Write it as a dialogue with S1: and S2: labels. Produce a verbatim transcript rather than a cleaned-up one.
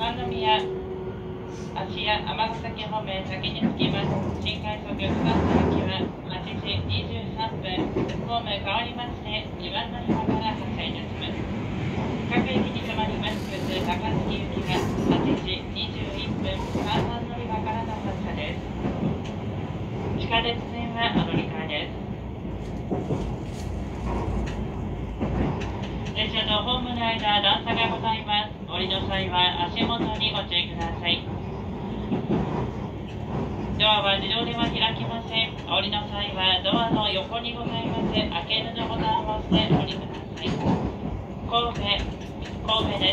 S1: 三宮、芦屋、尼崎方面先に着きます。新快速不関行きははちじにじゅうさんぷん、ホーム変わりましてにばん乗り場から発車いたします。各駅に停まります普通高槻行きははちじにじゅういっぷん、さんばん乗り場からの発車です。地下鉄線はお乗り換えです。列車とホームの間、段差がございます。降りの際は足元にご注意ください。ドアは自動では開きません。降りの際はドアの横にございます開けるのボタンを押してお降りください。神戸、神戸です。